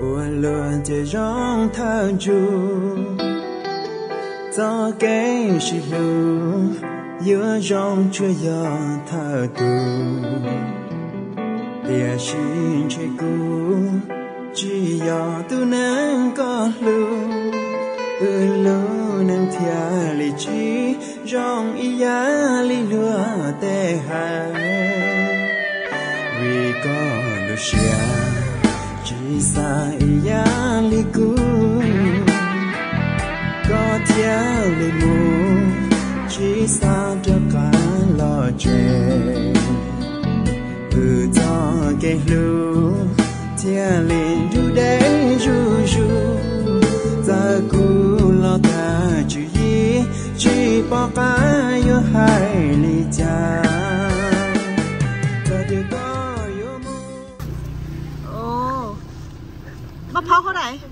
ua luôn để rong thang chu gió cây chỉ lu giữa rong chưa giờ thở tu tia xin chơi cũ chỉ giờ tu nắng có lu lu nắng thia li chi rong ia li lúa tê hà vì có được xia chỉ xa ia li cũ có theo li mù chỉ xa cho cả lo chuyện cho cái lu theo li ru để ru ru giờ cũ lo ta chỉ bỏ cả yêu hai ly cha ồ mắc pháo có này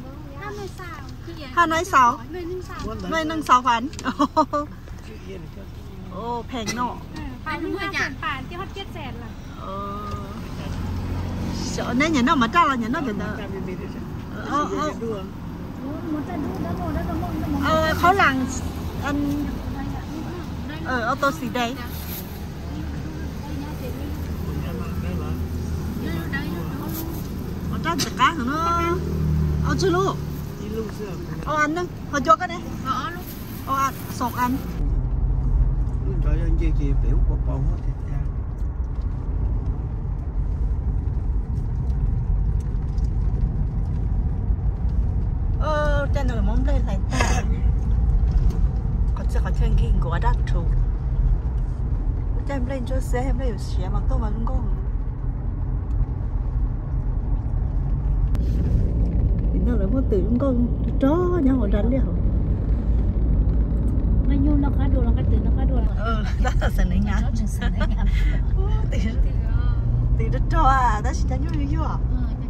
500 nơi nâng sáu phán ô phèn nọ phánที่ฮอต700,000ล่ะ sợ nên nhà nó mà trao là nhà nó thìเขาหลังอันเอาตัวสีแดงเอาจ้านตะก้าเหรอเอาชื่อลูกเอาอันนึงพอจกกันเลยเอาอัน2 อัน trời ơi gì gì biểu bò hết thịt ra trên này món lên này ta còn chân kinh của đất thủ trên lên cho xe em đây xe mà tôi mà không có thì nó lại có từ không có chó nhau ở đánh liền nó nhu nó cá đồ nó cái từ nó cá đồ đó là sân này ngán thì rất cho à đó chỉ cho nhu như vậy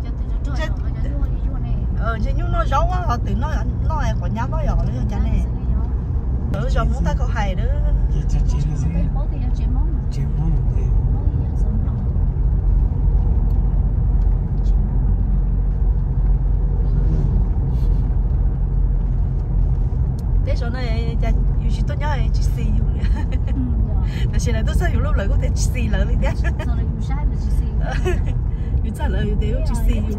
chứ nhu nó giấu quá từ nó là còn nhắm nó rồi nữa cha này rồi muốn ta có hài đó thế số này cha yêu chỉ tốt nhớ chỉ xì yêu là chỉ là tôi sao yêu lúc lại có thể chỉ xì lại đi đấy yêu sao lại yêu chỉ xì yêu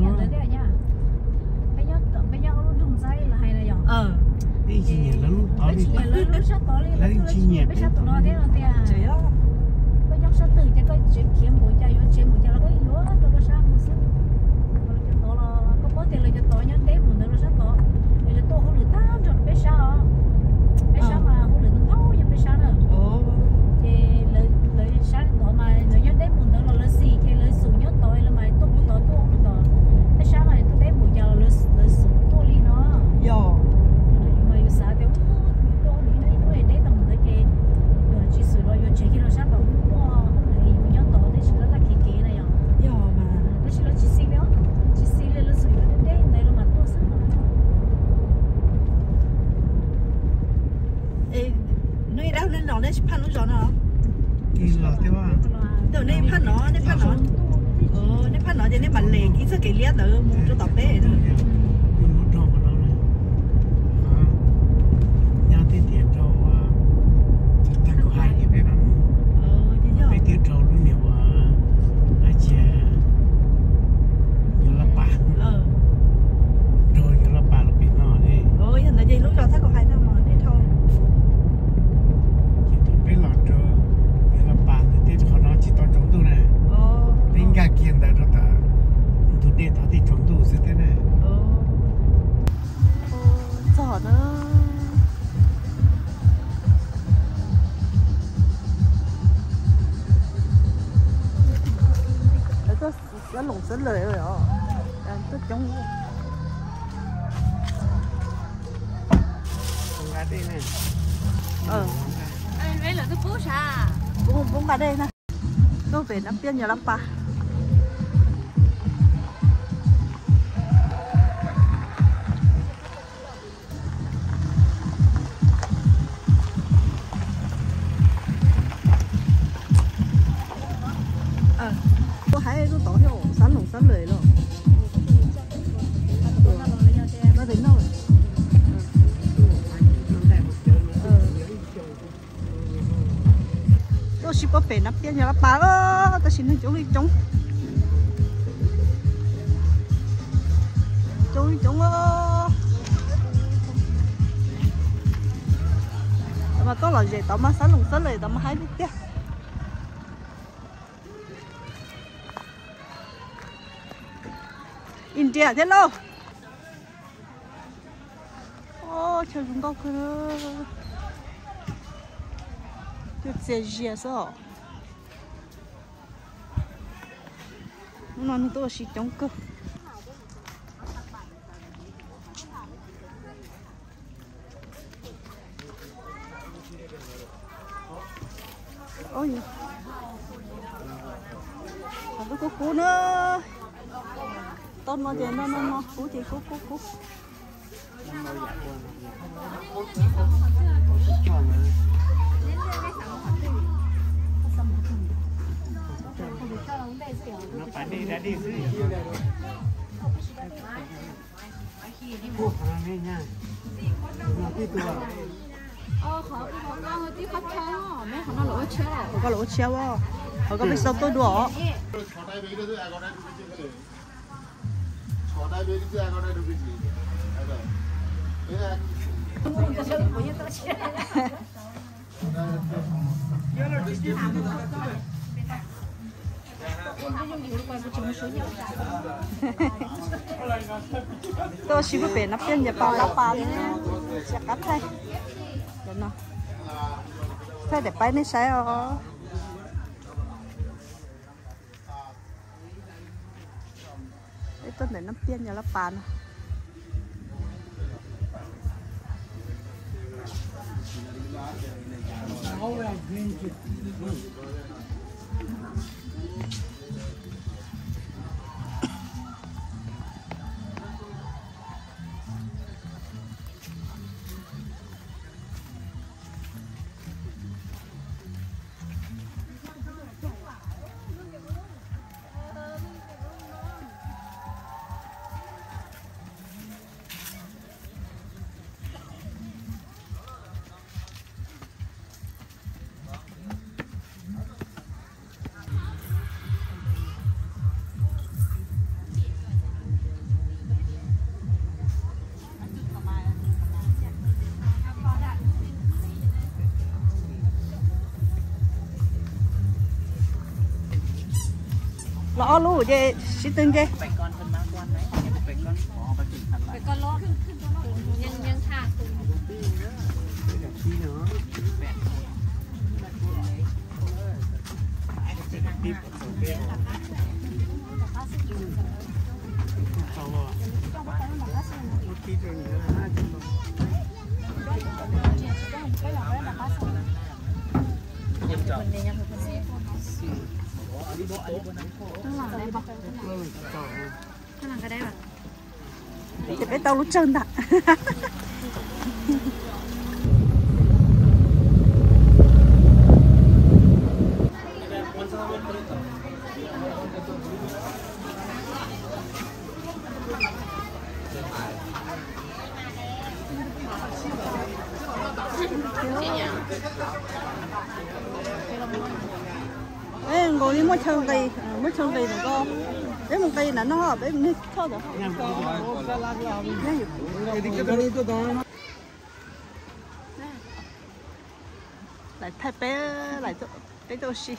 đi chi nhẹ lắm tỏ đi lấy chi nhẹ bây giờ tụi nó thế là bây giờ sao từ cho cái chuyện kiếm của cha là cái yếu cho nó sao một xíu tụi nó có có tiền là cho tụi nhá té buồn nó sao tụi để tụi không được tám cho nó biết sao mà không được thấu nhưng biết sao nữa thì lấy sáng tụi mà nó nhớ té buồn nó là gì thì lấy sủng nhớ tụi là mày tụi không tụi cái sáng này tụi té buồn giờ lấy sủng tụi đi nó nên bạn liền ít cái liệt nữa muốn cho tập đấy nó lồng xính lời rồi ạ tức chống con gà đây này đây là cái phố xa cũng ở đây nè tôi về năm tiên nhà lắm pa tôi thấy tôi tỏ theo sắn lồng sắn lời rồi thấy nổi. Tôi chỉ có phải nắp tiền nhà bà ơ, tôi xin chúng đi chúng. Chúng ơ. Mà tôi là gì tao mà sáng lùng sớm này tao mà hái đi tiếc. India thế đâu? Ô, trời chúng tao cơ. Cái gì gì sao? Nó tôi chỉ chống cơ. Ôi, còn có cú nữa. Tôn nó tiền nó cú thì cú. Nó phải đi ra đi xí. Nha. Nó cái tua. Họ có tí khách chơi mấy họ nó lỗ chơi rồi. Họ có lỗ chơi á. Họ có biết sao tôi đùa. Tôi chỉ có phải nắp tiền nhà bà nữa, chắc cắt thay, được không? Thay để bay nó sai rồi. Đây tôi để nắp tiền nhà bà nữa. Lõ lú vậy, xí tinh vậy. Phải con ló nhân thang. Cái này cái đấy à? Thì bé tao lúc chân đã. Ê, ngồi đi mua chân cây nữa con. Đấy một cây là nó bé nít thôi rồi. Lại thay bé lại bé đâu xí.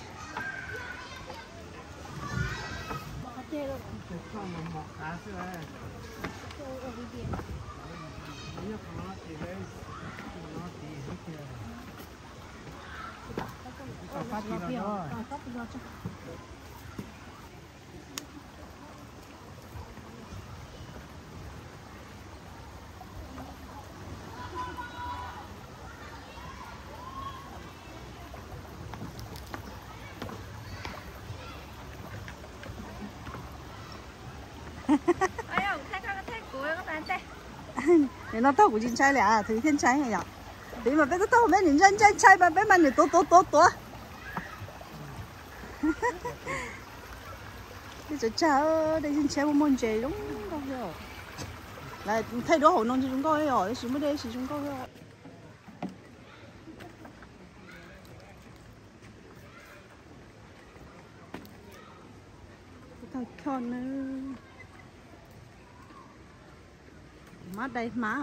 Để nó tao cũng chín trái lẻ, thử thiên trái này nhở? Thế mà bé tao bé nhìn chân trái mà bé mà nhìn tố. Bây giờ chào đây xin chào một môn chơi đúng không rồi. lại thay đổi hồ nông cho chúng tôi rồi chúng mới đây thì chúng tôi rồi thôi con nữa má đây má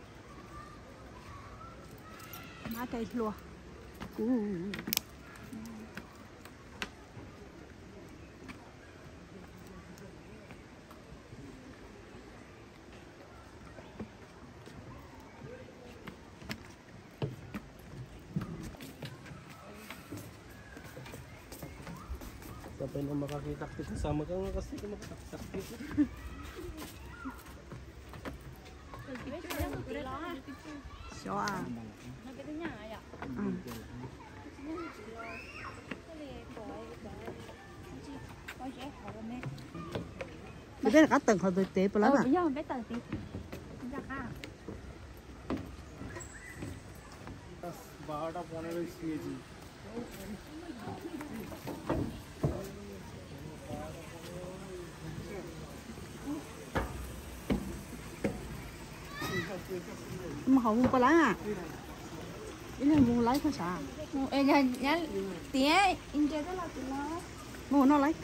má đây luôn Sampai na makakita kita sama kang kasi makakita. Sao à? Bây giờ là các tầng họ tới tế lắm à? Bây giờ mình biết tầng tí. Baada ponero iskeji. Mà họ mua lá à? Ý là mua lấy thôi sao? Ê nhá tía, in chơi rất là tía nó. Mua nó lấy.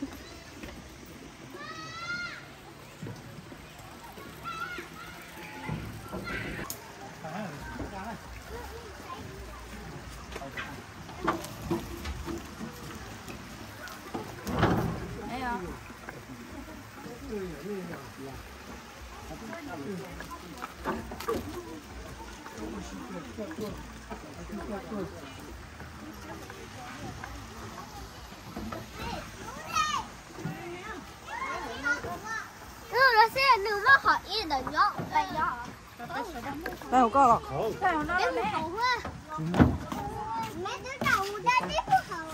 nếu mà họ ít được nhọ vậy nhọ đâu có rồi cái một khẩu hoa mẹ tôi đầu ra tiếp một khẩu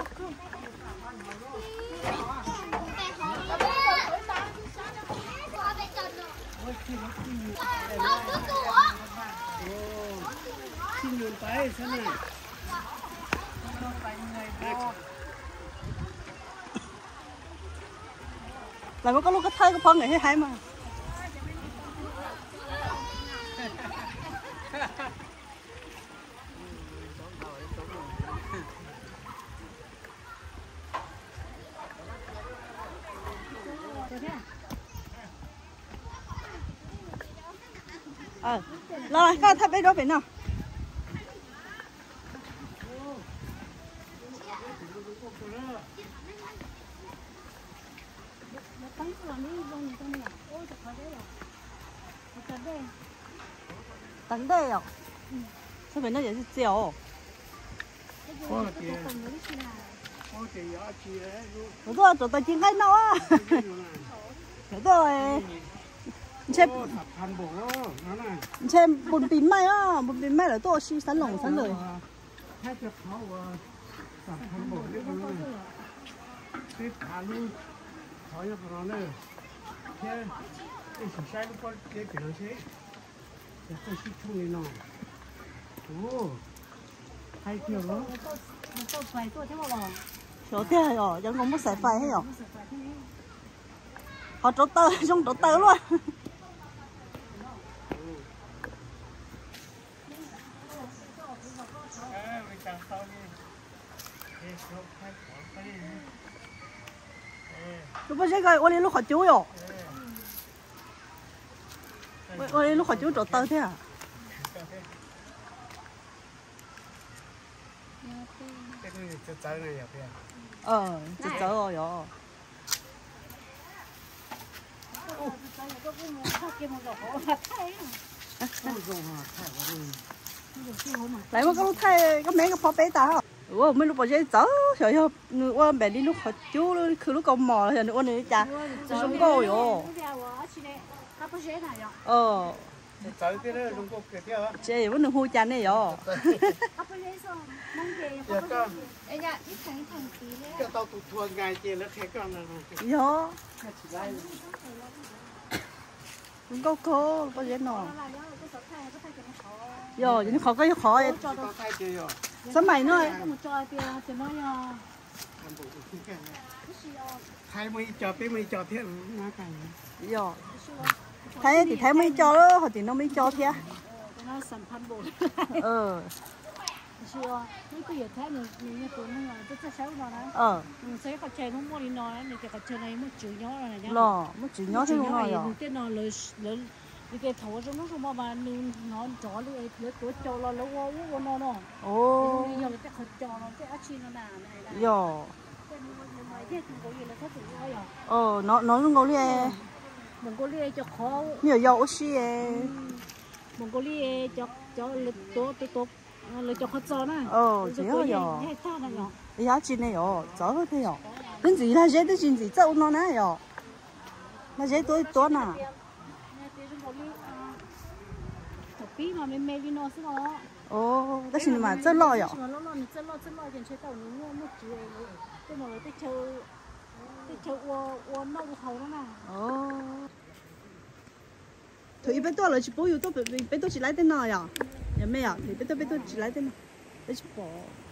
xin nhường tay thế này lại có lúc cái thay cái phân này hay hay mà rồi coi thay bên đó bên nào tấn đây à? Sao bên đó vậy chiều? Đúng rồi, tụi tôi chuyên cái nào á? Đúng rồi. Xem bún pin mai á, bún pin mai là tôi xí sắn lồng sắn lời. Số tiền rồi, chẳng có một sợi phai hay không? Họ trộn tơ, trong trộn tơ luôn. Lúc bây giờ gọi ô lúc họ chú rồi. Ô lúc họ chú trộn tơ thế à? Chết chở rồi rồi. Lại mà có lúc thay có mấy cái phô bé ta ủa mấy lúc bao giờ chở trời ơi qua bè đi lúc họ chú cứ lúc con mò thì nữa này cha không có rồi chị vẫn được hôi chăn này rồi cái tàu tụt thua ngày chị là thế con này yo không có cô bao giờ nọ yo những khó cái khó sao mày nữa hai mươi cho tới mấy cho thế nó càng yo thấy thì thấy mấy cho đó họ thì nó mấy cho thế nó sản phẩm bộ chưa mấy cái gì thế này như tụi nó là rất xấu rồi đó sẽ có chơi không mua đi nói này cái chơi này mất chữ nhó rồi này nhá mất chữ nhó thế không rồi cái nó lớn cái thổ trong nó không mà nó chó lấy tuổi trâu lo lâu quá nó ồ giờ cái khởi trò nó cái ác chi nó nà này yo nó không có liền mình có liền cho khó nhiều dầu xí mình có liền cho tốt lấy cho khó cho nè chỉ có yo giá trị này yo giá có thế yo nên gì là dễ tới gì dâu nó nè yo nó dễ tối nè bí mà mẹ đi nó xí nó cái gì mà rất lo yo rất lo trên chơi tàu nó mất chữ cái mà cái chơi ô nó hầu nó nè thôi bây giờ là chỉ bảo tôi bây giờ chỉ lấy tên nào ya ya mấy à thì bây giờ chỉ lấy tên nào để chỉ bỏ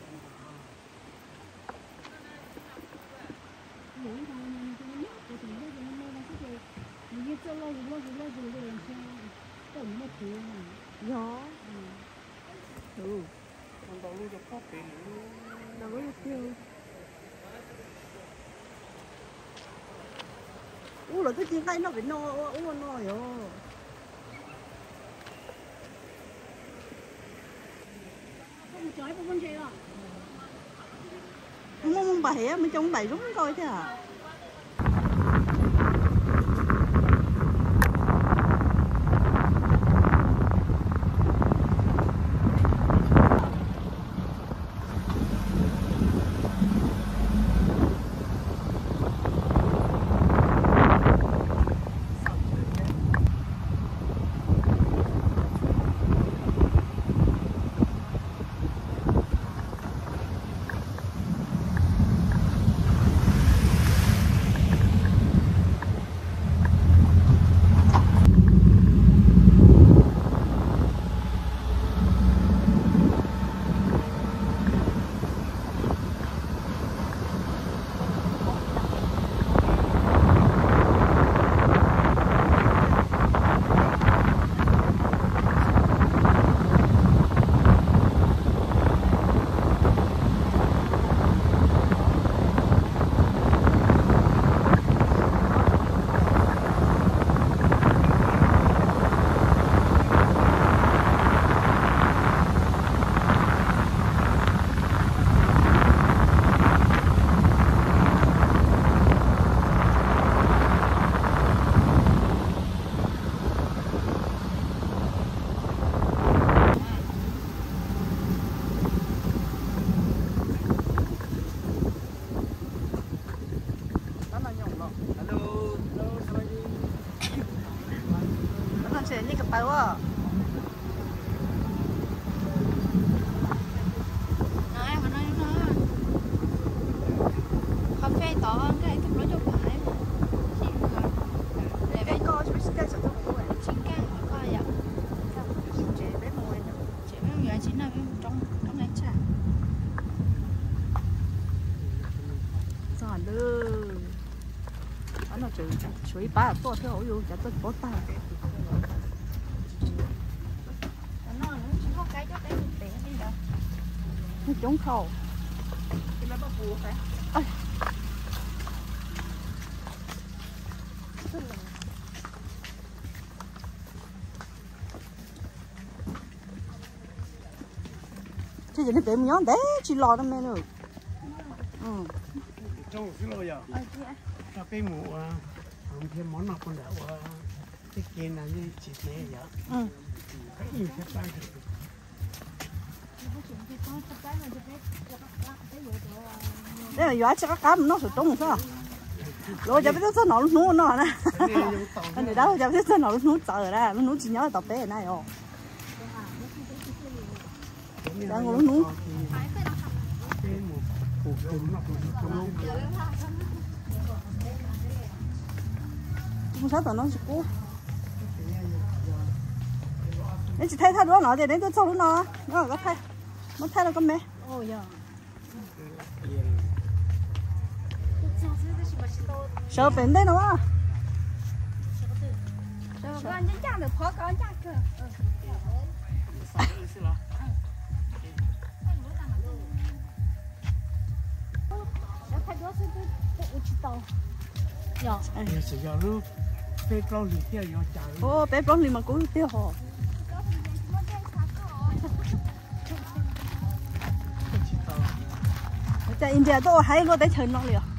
rồi cái gì cái nó bị no rồi không bày á, mới trong bày rúng thôi chứ à. Suy ba to theo yêu chả tôi bỏ tay. Nó chỉ có cái cho cái tiền đi đâu. Nó trống khâu. Thì nó bắt buộc phải. Thế giờ nó tìm nhón đấy, chỉ lo đó mẹ nữa. Trong cái lô giờ. Cho cái mũ không thêm món nào con đảo cái kia là như chỉ thế vậy. Cái gì các bạn đây là gió chắc cá nó sụt trống sao? Rồi giờ biết sao nó nè. Anh để đó giờ biết sao nó chờ ra, nó chỉ nhớ tập bé này rồi. Đang ngồi nó không sao tao nó chỉ cố. Nên chỉ thay đó nó thì đến tôi sau nó có thay, nó thay là con mẹ. Ôi giờ. Sợ bệnh đấy nó. 吃。 人家家的跑高价格。 是了。 小太多岁都不知道。要。 有时要路被高里掉要加。 哦，别帮你们搞掉哈。在人家都还落在城那里。